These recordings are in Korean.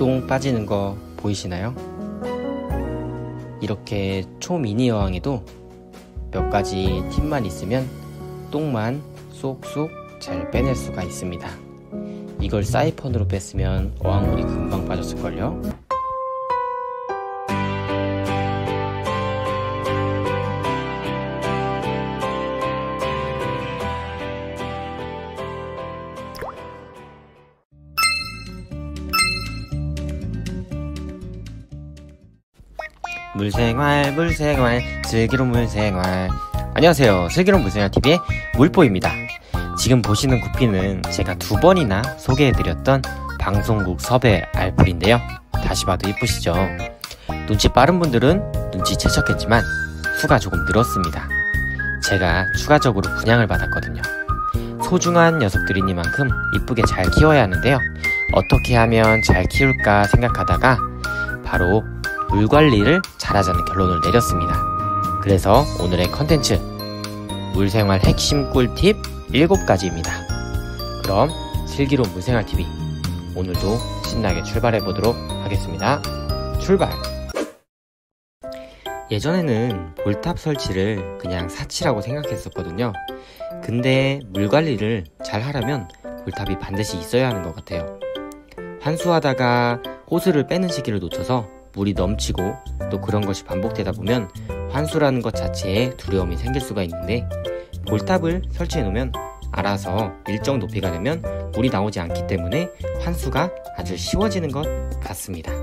똥 빠지는 거 보이시나요? 이렇게 초미니 여왕에도 몇 가지 팁만 있으면 똥만 쏙쏙 잘 빼낼 수가 있습니다. 이걸 사이펀으로 뺐으면 어항물이 금방 빠졌을걸요? 물생활 슬기로운 물생활. 안녕하세요, 슬기로운 물생활TV의 물보입니다. 지금 보시는 구피는 제가 2번이나 소개해드렸던 방송국 섭외 알뿔인데요, 다시 봐도 이쁘시죠? 눈치 빠른 분들은 눈치채셨겠지만 수가 조금 늘었습니다. 제가 추가적으로 분양을 받았거든요. 소중한 녀석들이니만큼 이쁘게 잘 키워야 하는데요, 어떻게 하면 잘 키울까 생각하다가 바로 물관리를 잘하자는 결론을 내렸습니다. 그래서 오늘의 컨텐츠, 물생활 핵심 꿀팁 7가지입니다. 그럼 슬기로운 물생활TV, 오늘도 신나게 출발해보도록 하겠습니다. 출발! 예전에는 볼탑 설치를 그냥 사치라고 생각했었거든요. 근데 물관리를 잘 하려면 볼탑이 반드시 있어야 하는 것 같아요. 환수하다가 호스를 빼는 시기를 놓쳐서 물이 넘치고 또 그런 것이 반복되다 보면 환수라는 것 자체에 두려움이 생길 수가 있는데, 볼탑을 설치해 놓으면 알아서 일정 높이가 되면 물이 나오지 않기 때문에 환수가 아주 쉬워지는 것 같습니다.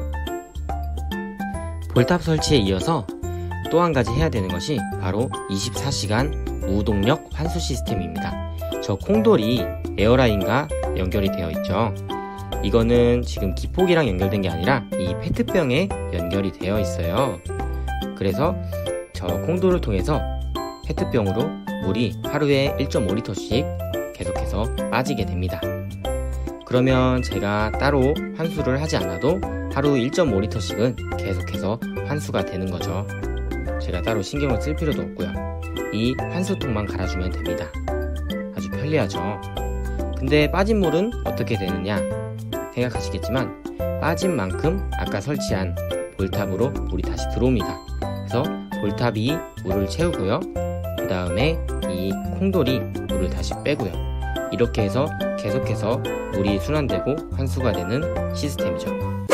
볼탑 설치에 이어서 또 한 가지 해야 되는 것이 바로 24시간 무동력 환수 시스템입니다. 저 콩돌이 에어라인과 연결이 되어 있죠. 이거는 지금 기폭이랑 연결된 게 아니라 이 페트병에 연결이 되어 있어요. 그래서 저 콩돌을 통해서 페트병으로 물이 하루에 1.5리터씩 계속해서 빠지게 됩니다. 그러면 제가 따로 환수를 하지 않아도 하루 1.5리터씩은 계속해서 환수가 되는 거죠. 제가 따로 신경을 쓸 필요도 없고요. 이 환수통만 갈아주면 됩니다. 아주 편리하죠. 근데 빠진 물은 어떻게 되느냐 생각하시겠지만, 빠진 만큼 아까 설치한 볼탑으로 물이 다시 들어옵니다. 그래서 볼탑이 물을 채우고요, 그 다음에 이 콩돌이 물을 다시 빼고요. 이렇게 해서 계속해서 물이 순환되고 환수가 되는 시스템이죠.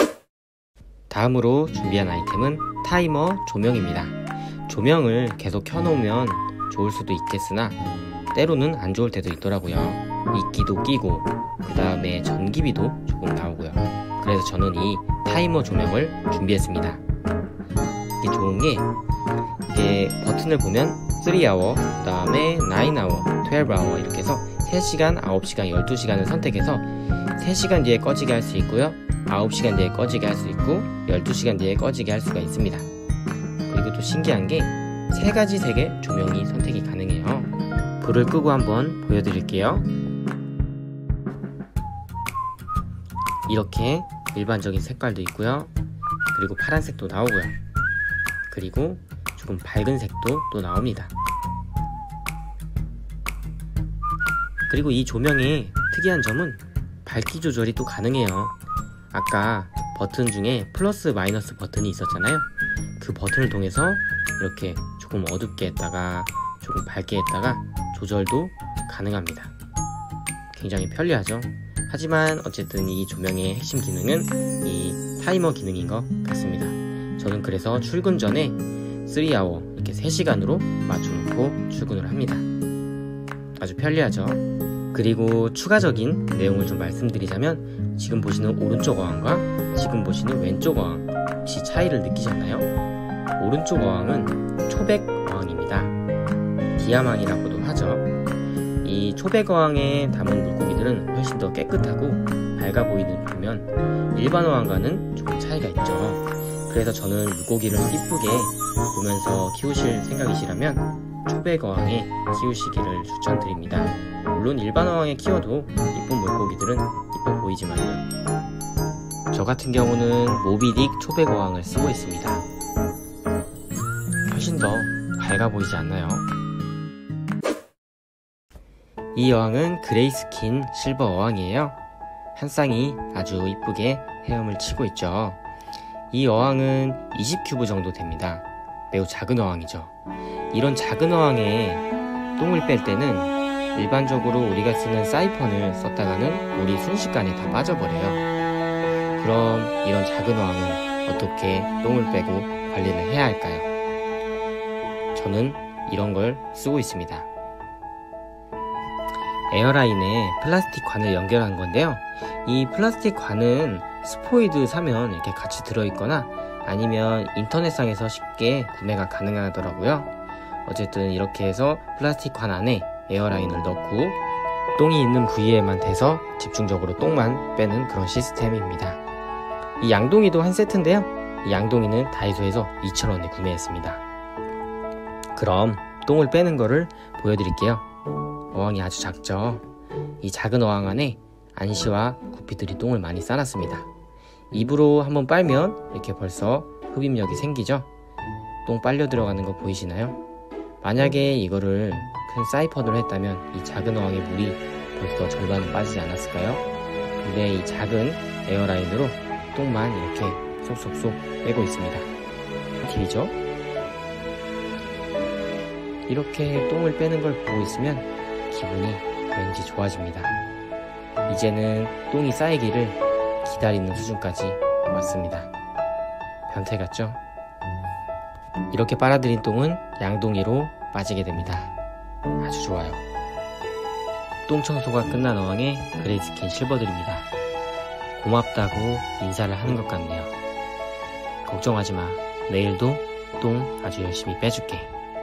다음으로 준비한 아이템은 타이머 조명입니다. 조명을 계속 켜놓으면 좋을 수도 있겠으나 때로는 안 좋을 때도 있더라고요. 이끼도 끼고 그 다음에 전기비도 조금 나오고요. 그래서 저는 이 타이머 조명을 준비했습니다. 이게 좋은 게, 이게 버튼을 보면 3hour, 그 다음에 9hour, 12hour 이렇게 해서 3시간, 9시간, 12시간을 선택해서 3시간 뒤에 꺼지게 할 수 있고요, 9시간 뒤에 꺼지게 할 수 있고 12시간 뒤에 꺼지게 할 수가 있습니다. 그리고 또 신기한 게 3가지 색의 조명이 선택이 가능해요. 불을 끄고 한번 보여드릴게요. 이렇게 일반적인 색깔도 있고요, 그리고 파란색도 나오고요, 그리고 조금 밝은 색도 또 나옵니다. 그리고 이 조명의 특이한 점은 밝기 조절이 또 가능해요. 아까 버튼 중에 플러스 마이너스 버튼이 있었잖아요. 그 버튼을 통해서 이렇게 조금 어둡게 했다가 조금 밝게 했다가 조절도 가능합니다. 굉장히 편리하죠. 하지만 어쨌든 이 조명의 핵심 기능은 이 타이머 기능인 것 같습니다. 저는 그래서 출근 전에 3hour 이렇게 3시간으로 맞춰놓고 출근을 합니다. 아주 편리하죠. 그리고 추가적인 내용을 좀 말씀드리자면, 지금 보시는 오른쪽 어항과 지금 보시는 왼쪽 어항, 혹시 차이를 느끼셨나요? 오른쪽 어항은 초백 어항입니다. 디아망이라고도 하죠. 이 초백 어항에 담은 물고기들은 훨씬 더 깨끗하고 밝아 보이는 반면 일반 어항과는 조금 차이가 있죠. 그래서 저는 물고기를 이쁘게 보면서 키우실 생각이시라면 초백 어항에 키우시기를 추천드립니다. 물론 일반 어항에 키워도 이쁜 물고기들은 이뻐 보이지만요, 저 같은 경우는 모비딕 초백 어항을 쓰고 있습니다. 훨씬 더 밝아 보이지 않나요? 이 어항은 그레이스킨 실버 어항이에요. 한 쌍이 아주 이쁘게 헤엄을 치고 있죠. 이 어항은 20큐브 정도 됩니다. 매우 작은 어항이죠. 이런 작은 어항에 똥을 뺄 때는 일반적으로 우리가 쓰는 사이펀을 썼다가는 물이 순식간에 다 빠져버려요. 그럼 이런 작은 어항은 어떻게 똥을 빼고 관리를 해야 할까요? 저는 이런 걸 쓰고 있습니다. 에어라인에 플라스틱 관을 연결한 건데요. 이 플라스틱 관은 스포이드 사면 이렇게 같이 들어있거나 아니면 인터넷상에서 쉽게 구매가 가능하더라고요. 어쨌든 이렇게 해서 플라스틱 관 안에 에어라인을 넣고 똥이 있는 부위에만 대서 집중적으로 똥만 빼는 그런 시스템입니다. 이 양동이도 한 세트인데요. 이 양동이는 다이소에서 2,000원에 구매했습니다. 그럼 똥을 빼는 거를 보여드릴게요. 어항이 아주 작죠. 이 작은 어항 안에 안시와 구피들이 똥을 많이 싸놨습니다. 입으로 한번 빨면 이렇게 벌써 흡입력이 생기죠. 똥 빨려 들어가는 거 보이시나요? 만약에 이거를 큰 사이펀으로 했다면 이 작은 어항의 물이 벌써 절반은 빠지지 않았을까요? 근데 이 작은 에어라인으로 똥만 이렇게 쏙쏙쏙 빼고 있습니다. 팁이죠? 이렇게 똥을 빼는 걸 보고 있으면 기분이 왠지 좋아집니다. 이제는 똥이 쌓이기를 기다리는 수준까지 왔습니다. 변태 같죠? 이렇게 빨아들인 똥은 양동이로 빠지게 됩니다. 아주 좋아요. 똥 청소가 끝난 어항에 그레이스킨 실버드립니다. 고맙다고 인사를 하는 것 같네요. 걱정하지마. 내일도 똥 아주 열심히 빼줄게.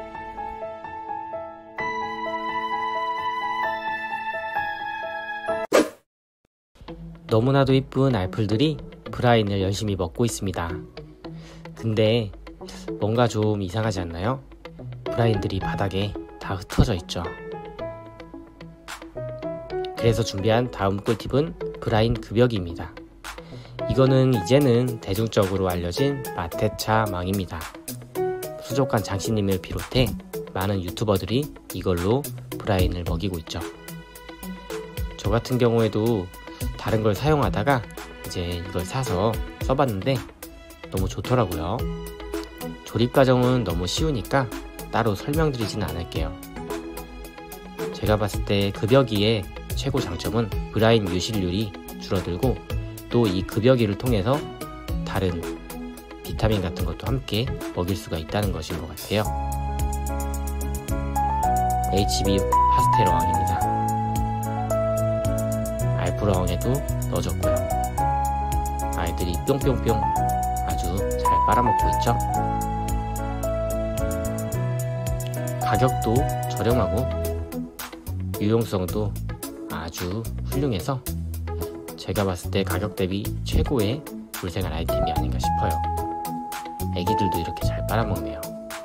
너무나도 이쁜 알풀들이 브라인을 열심히 먹고 있습니다. 근데 뭔가 좀 이상하지 않나요? 브라인들이 바닥에 다 흩어져 있죠. 그래서 준비한 다음 꿀팁은 브라인 급여기입니다. 이거는 이제는 대중적으로 알려진 마테차 망입니다. 수족관 장씨님을 비롯해 많은 유튜버들이 이걸로 브라인을 먹이고 있죠. 저 같은 경우에도 다른 걸 사용하다가 이제 이걸 사서 써봤는데 너무 좋더라고요. 조립 과정은 너무 쉬우니까 따로 설명드리진 않을게요. 제가 봤을 때 급여기의 최고 장점은 브라인 유실률이 줄어들고 또 이 급여기를 통해서 다른 비타민 같은 것도 함께 먹일 수가 있다는 것인 것 같아요. HB 파스텔 어항입니다. 알풀 어항에도 넣어줬고요. 아이들이 뿅뿅뿅 아주 잘 빨아먹고 있죠. 가격도 저렴하고 유용성도 아주 훌륭해서 제가 봤을 때 가격 대비 최고의 물생활 아이템이 아닌가 싶어요. 애기들도 이렇게 잘 빨아먹네요.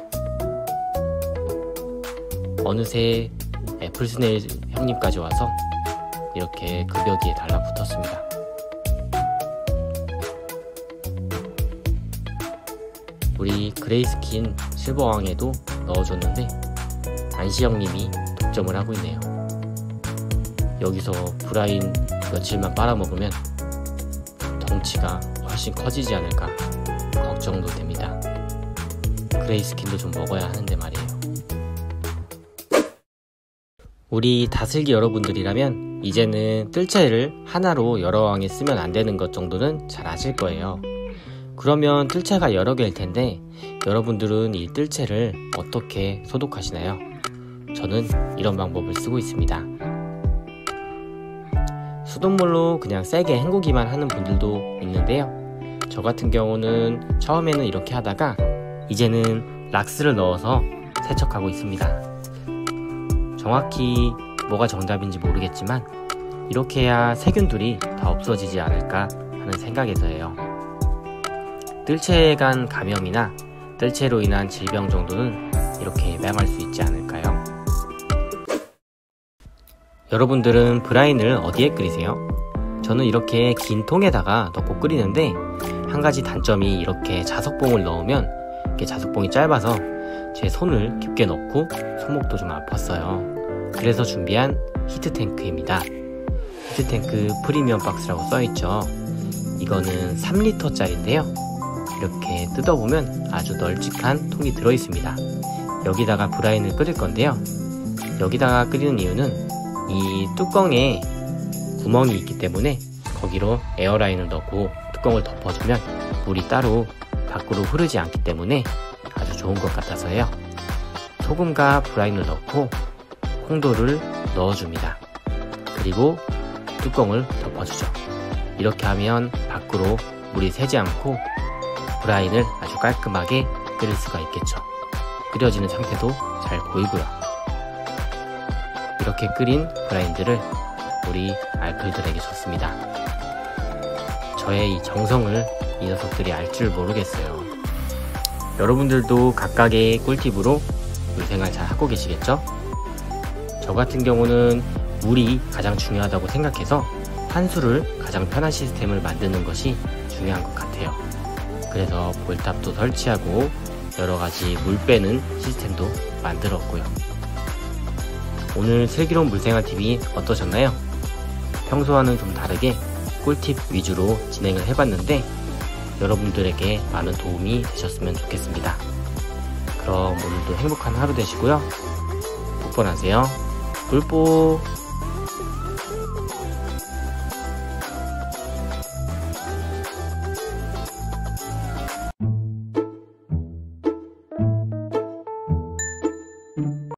어느새 애플스네일 형님까지 와서 이렇게 급여기에 달라붙었습니다. 우리 그레이스킨 실버왕에도 넣어줬는데 안시 형님이 독점을 하고 있네요. 여기서 브라인 며칠만 빨아먹으면 덩치가 훨씬 커지지 않을까 걱정도 됩니다. 그레이스킨도 좀 먹어야 하는데 말이에요. 우리 다슬기 여러분들이라면 이제는 뜰채를 하나로 여러 어항에 쓰면 안 되는 것 정도는 잘 아실 거예요. 그러면 뜰채가 여러 개일 텐데 여러분들은 이 뜰채를 어떻게 소독하시나요? 저는 이런 방법을 쓰고 있습니다. 수돗물로 그냥 세게 헹구기만 하는 분들도 있는데요. 저 같은 경우는 처음에는 이렇게 하다가 이제는 락스를 넣어서 세척하고 있습니다. 정확히 뭐가 정답인지 모르겠지만 이렇게 해야 세균들이 다 없어지지 않을까 하는 생각에서예요. 뜰채에 간 감염이나 뜰채로 인한 질병 정도는 이렇게 예방할 수 있지 않을까요? 여러분들은 브라인을 어디에 끓이세요? 저는 이렇게 긴 통에다가 넣고 끓이는데 한 가지 단점이 이렇게 자석봉을 넣으면 이렇게 자석봉이 짧아서 제 손을 깊게 넣고 손목도 좀 아팠어요. 그래서 준비한 히트탱크입니다. 히트탱크 프리미엄 박스라고 써있죠. 이 이거는 3리터 짜리인데요. 이렇게 뜯어보면 아주 널찍한 통이 들어있습니다. 여기다가 브라인을 끓일 건데요. 여기다가 끓이는 이유는 이 뚜껑에 구멍이 있기 때문에 거기로 에어라인을 넣고 뚜껑을 덮어주면 물이 따로 밖으로 흐르지 않기 때문에 아주 좋은 것 같아서요. 소금과 브라인을 넣고 콩도를 넣어줍니다. 그리고 뚜껑을 덮어주죠. 이렇게 하면 밖으로 물이 새지 않고 브라인을 아주 깔끔하게 끓일 수가 있겠죠. 끓여지는 상태도 잘 보이고요. 이렇게 끓인 브라인들을 우리 알플들에게 줬습니다. 저의 이 정성을 이 녀석들이 알 줄 모르겠어요. 여러분들도 각각의 꿀팁으로 물생활 잘 하고 계시겠죠? 저 같은 경우는 물이 가장 중요하다고 생각해서 환수를 가장 편한 시스템을 만드는 것이 중요한 것 같아요. 그래서 볼탑도 설치하고 여러가지 물 빼는 시스템도 만들었고요. 오늘 슬기로운 물생활 TV 어떠셨나요? 평소와는 좀 다르게 꿀팁 위주로 진행을 해봤는데 여러분들에게 많은 도움이 되셨으면 좋겠습니다. 그럼 오늘도 행복한 하루 되시고요. 복권하세요. 꿀뽀.